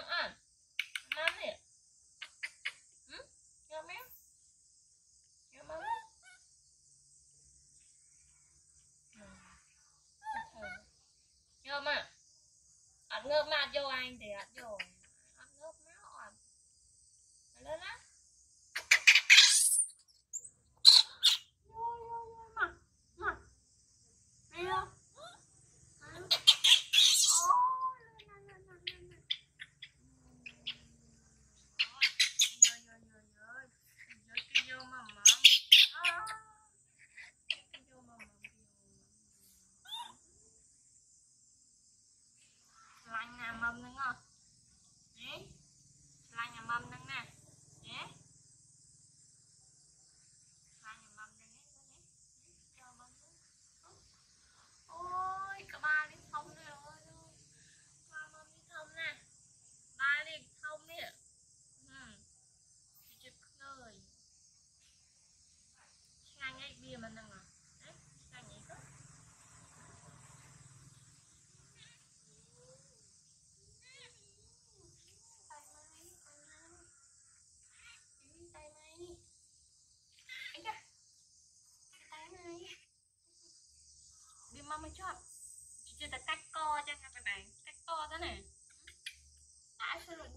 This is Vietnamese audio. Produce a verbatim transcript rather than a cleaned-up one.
ăn. Ăn đi. Ừ? Nhớ mấy? Nhớ mấy? Nhớ mà. Ăn ngớp mà vô anh thì ăn vô. Ăn ngớp máu ăn. Lên á. Lạnh nhà mâm nè ngon. Nè. Lạnh nhà mâm nè nè. Nè. Lạnh nhà mâm nè nè. Cho mâm nè. Ôi, cả ba đi thông nè ơi. Ba mâm đi thông nè. Ba đi thông nè. Ừ. Chị ơi. Sang ngay bia mình nè ngọt. Đấy, sang ngay đó. Mama chọn chị chưa ta cắt co cho các bạn cắt co thế này đã sử dụng